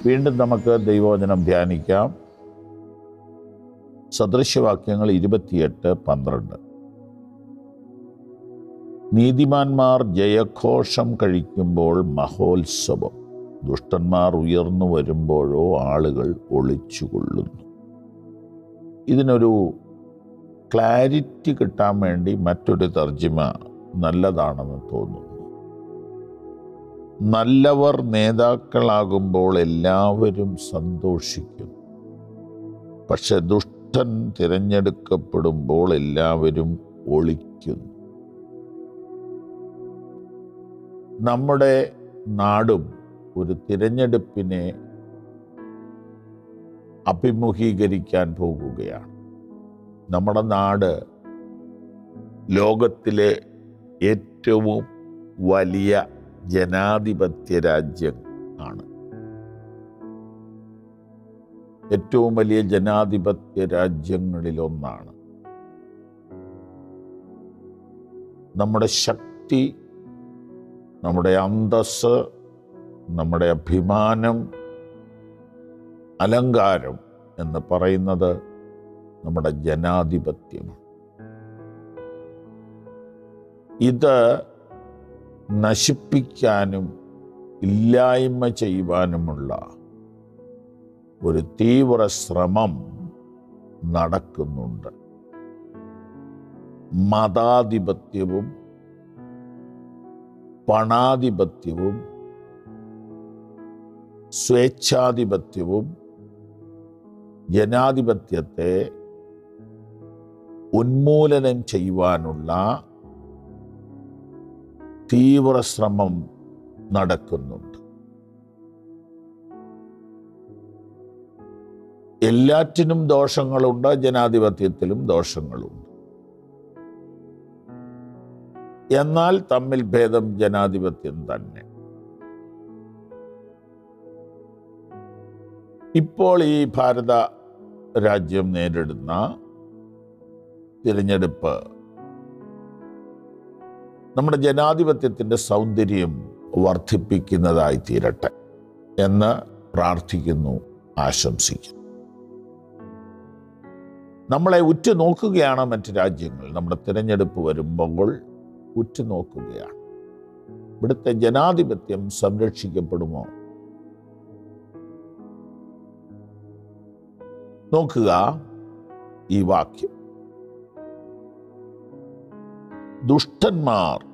വീണ്ടും നമുക്ക് ദൈവവചനം ധ്യാനിക്കാം. സദൃശ്യവാക്യങ്ങൾ 28:12. നീതിമാന്മാർ ജയഘോഷം കഴിക്കുമ്പോൾ മഹോത്സവം, ദുഷ്ടന്മാർ ഉയർന്നു വരുമ്പോഴോ ആളുകൾ ഒളിച്ചുകൊള്ളുന്നു. ഇതിനൊരു ക്ലാരിറ്റി കിട്ടാൻ വേണ്ടി മറ്റൊരു തർജ്ജിമ നല്ലതാണെന്ന് തോന്നുന്നു. നല്ലവർ നേതാക്കളാകുമ്പോൾ എല്ലാവരും സന്തോഷിക്കുന്നു, പക്ഷെ ദുഷ്ടൻ തിരഞ്ഞെടുക്കപ്പെടുമ്പോൾ എല്ലാവരും ഒളിക്കുന്നു. നമ്മുടെ നാടും ഒരു തിരഞ്ഞെടുപ്പിനെ അഭിമുഖീകരിക്കാൻ പോകുകയാണ്. നമ്മുടെ നാട് ലോകത്തിലെ ഏറ്റവും വലിയ ജനാധിപത്യ രാജ്യം ആണ്. ഏറ്റവും വലിയ ജനാധിപത്യ രാജ്യങ്ങളിലൊന്നാണ്. നമ്മുടെ ശക്തി, നമ്മുടെ അന്തസ്സ്, നമ്മുടെ അഭിമാനം, അലങ്കാരം എന്ന് പറയുന്നത് നമ്മുടെ ജനാധിപത്യമാണ്. ഇത് നശിപ്പിക്കാനും ഇല്ലായ്മ ചെയ്യുവാനുമുള്ള ഒരു തീവ്ര ശ്രമം നടക്കുന്നുണ്ട്. മതാധിപത്യവും പണാധിപത്യവും സ്വേച്ഛാധിപത്യവും ജനാധിപത്യത്തെ ഉന്മൂലനം ചെയ്യുവാനുള്ള തീവ്ര ശ്രമം നടക്കുന്നുണ്ട്. എല്ലാറ്റിനും ദോഷങ്ങളുണ്ട്, ജനാധിപത്യത്തിലും ദോഷങ്ങളുണ്ട്. എന്നാൽ തമ്മിൽ ഭേദം ജനാധിപത്യം തന്നെ. ഇപ്പോൾ ഈ ഭാരത രാജ്യം നേരിടുന്ന തിരഞ്ഞെടുപ്പ് നമ്മുടെ ജനാധിപത്യത്തിൻ്റെ സൗന്ദര്യം വർദ്ധിപ്പിക്കുന്നതായി തീരട്ടെ എന്ന് പ്രാർത്ഥിക്കുന്നു, ആശംസിക്കുന്നു. നമ്മളെ ഉറ്റുനോക്കുകയാണ് മറ്റ് രാജ്യങ്ങൾ. നമ്മുടെ തിരഞ്ഞെടുപ്പ് വരുമ്പോൾ ഉറ്റുനോക്കുകയാണ്. ഇവിടുത്തെ ജനാധിപത്യം സംരക്ഷിക്കപ്പെടുമോ? നോക്കുക ഈ വാക്യം. ദുഷ്ടന്മാർ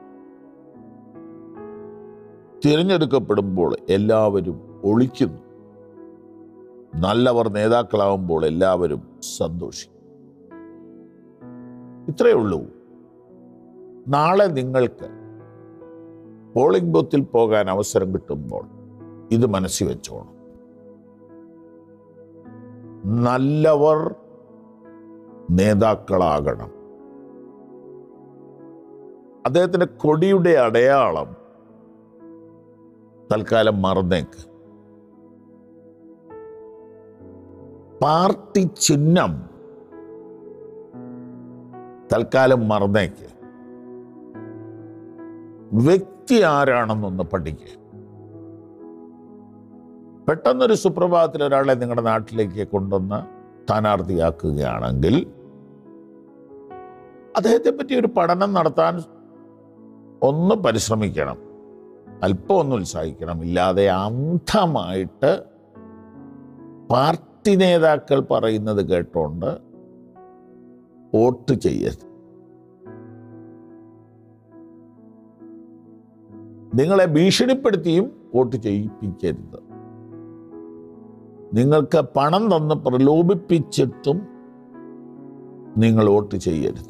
തിരഞ്ഞെടുക്കപ്പെടുമ്പോൾ എല്ലാവരും ഒളിക്കുന്നു, നല്ലവർ നേതാക്കളാവുമ്പോൾ എല്ലാവരും സന്തോഷിക്കും. ഇത്രയേ ഉള്ളൂ. നാളെ നിങ്ങൾക്ക് പോളിംഗ് ബൂത്തിൽ പോകാൻ അവസരം കിട്ടുമ്പോൾ ഇത് മനസ്സിൽ വെച്ചോണം. നല്ലവർ നേതാക്കളാകണം. അദ്ദേഹത്തിൻ്റെ കൊടിയുടെ അടയാളം തൽക്കാലം മറന്നേക്ക്. പാർട്ടി ചിഹ്നം തൽക്കാലം മറന്നേക്ക്. വ്യക്തി ആരാണെന്നൊന്ന് പഠിക്കുക. പെട്ടെന്നൊരു സുപ്രഭാതത്തിൽ ഒരാളെ നിങ്ങളുടെ നാട്ടിലേക്ക് കൊണ്ടുവന്ന് സ്ഥാനാർത്ഥിയാക്കുകയാണെങ്കിൽ അദ്ദേഹത്തെ പറ്റി ഒരു പഠനം നടത്താൻ ഒന്ന് പരിശ്രമിക്കണം, അല്പം ഒന്ന് ഉത്സാഹിക്കണം. ഇല്ലാതെ അന്ധമായിട്ട് പാർട്ടി നേതാക്കൾ പറയുന്നത് കേട്ടോണ്ട് വോട്ട് ചെയ്യരുത്. നിങ്ങളെ ഭീഷണിപ്പെടുത്തിയും വോട്ട് ചെയ്യിപ്പിക്കരുത്. നിങ്ങൾക്ക് പണം തന്ന് പ്രലോഭിപ്പിച്ചിട്ടും നിങ്ങൾ വോട്ട് ചെയ്യരുത്.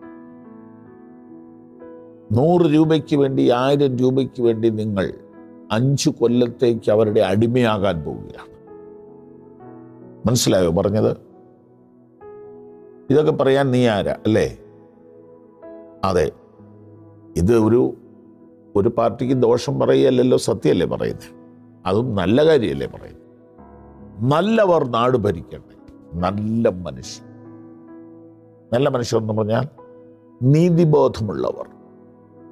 100 രൂപയ്ക്ക് വേണ്ടി, 1000 രൂപയ്ക്ക് വേണ്ടി നിങ്ങൾ 5 കൊല്ലത്തേക്ക് അവരുടെ അടിമയാകാൻ പോവുകയാണ്. മനസ്സിലായോ പറഞ്ഞത്? ഇതൊക്കെ പറയാൻ നീ ആരാ, അല്ലേ? അതെ, ഇത് ഒരു പാർട്ടിക്ക് ദോഷം പറയുകയല്ലല്ലോ, സത്യമല്ലേ പറയുന്നത്. അതും നല്ല കാര്യമല്ലേ പറയുന്നത്. നല്ലവർ നാട് ഭരിക്കട്ടെ. നല്ല മനുഷ്യർ. നല്ല മനുഷ്യർ എന്ന് പറഞ്ഞാൽ നീതിബോധമുള്ളവർ,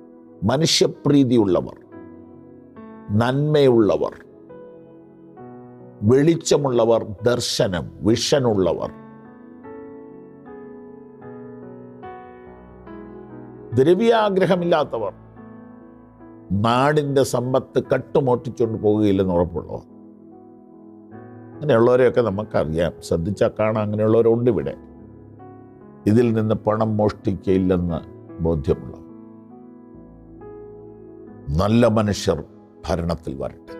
മനുഷ്യപ്രീതിയുള്ളവർ, നന്മയുള്ളവർ, വെളിച്ചമുള്ളവർ, ദർശനം, വിഷനുള്ളവർ. ദ്രവ്യാഗ്രഹമില്ലാത്തവർ, നാടിൻ്റെ സമ്പത്ത് കട്ടുമോട്ടിച്ചുകൊണ്ട് പോകുകയില്ലെന്ന് ഉറപ്പുള്ളവർ. അങ്ങനെയുള്ളവരെയൊക്കെ നമുക്കറിയാം, ശ്രദ്ധിച്ചാൽ കാണാം. അങ്ങനെയുള്ളവരുണ്ട് ഇവിടെ. ഇതിൽ നിന്ന് പണം മോഷ്ടിക്കയില്ലെന്ന് ബോധ്യമുള്ള നല്ല മനുഷ്യർ ഭരണത്തിൽ വരട്ടെ.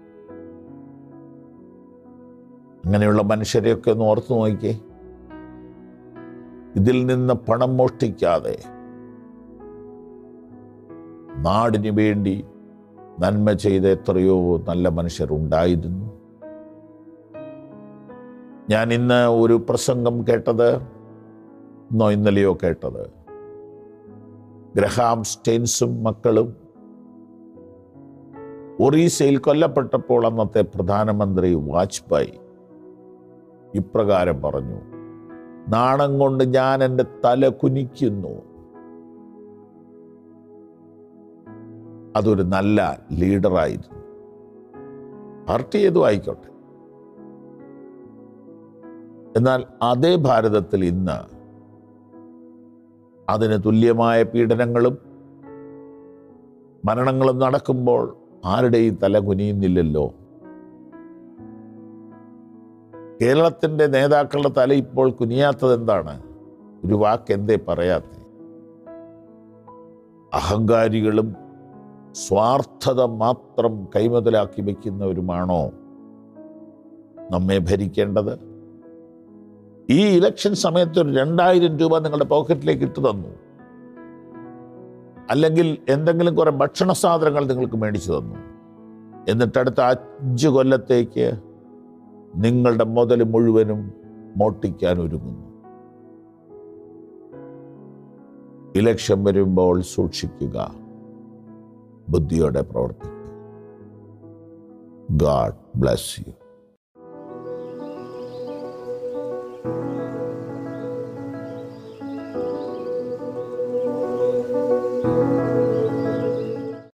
അങ്ങനെയുള്ള മനുഷ്യരെയൊക്കെ ഒന്ന് ഓർത്തു നോക്കിയേ. ഇതിൽ നിന്ന് പണം മോഷ്ടിക്കാതെ നാടിന് വേണ്ടി നന്മ ചെയ്ത എത്രയോ നല്ല മനുഷ്യരുണ്ടായിരുന്നു. ഞാൻ ഇന്ന് ഒരു പ്രസംഗം കേട്ടത്, ഇന്നലെയോ കേട്ടത്, ഗ്രഹാം സ്റ്റെയിൻസും മക്കളും ഒറീസയിൽ കൊല്ലപ്പെട്ടപ്പോൾ അന്നത്തെ പ്രധാനമന്ത്രി വാജ്പേയി ഇപ്രകാരം പറഞ്ഞു: നാണം കൊണ്ട് ഞാൻ എൻ്റെ തല കുനിക്കുന്നു. അതൊരു നല്ല ലീഡറായിരുന്നു. പാർട്ടി ഏതും ആയിക്കോട്ടെ. എന്നാൽ അതേ ഭാരതത്തിൽ ഇന്ന് അതിന് തുല്യമായ പീഡനങ്ങളും മരണങ്ങളും നടക്കുമ്പോൾ ആരുടെയും തല കുനിയുന്നില്ലല്ലോ. കേരളത്തിൻ്റെ നേതാക്കളുടെ തല ഇപ്പോൾ കുനിയാത്തത് എന്താണ്? ഒരു വാക്ക് എന്തേ പറയാത്ത? അഹങ്കാരികളും സ്വാർത്ഥത മാത്രം കൈമുതലാക്കി വയ്ക്കുന്നവരുമാണോ നമ്മെ ഭരിക്കേണ്ടത്? ഈ ഇലക്ഷൻ സമയത്ത് ഒരു 2000 രൂപ നിങ്ങളുടെ പോക്കറ്റിലേക്ക് ഇട്ടു തന്നു, അല്ലെങ്കിൽ എന്തെങ്കിലും കുറെ ഭക്ഷണ സാധനങ്ങൾ നിങ്ങൾക്ക് മേടിച്ചു തന്നു, എന്നിട്ട് അടുത്ത 5 കൊല്ലത്തേക്ക് നിങ്ങളുടെ മുതൽ മുഴുവനും മോഷ്ടിക്കാൻ ഒരുങ്ങുന്നു. ഇലക്ഷൻ വരുമ്പോൾ സൂക്ഷിക്കുക, ബുദ്ധിയോടെ പ്രവർത്തിക്കുക. God bless you.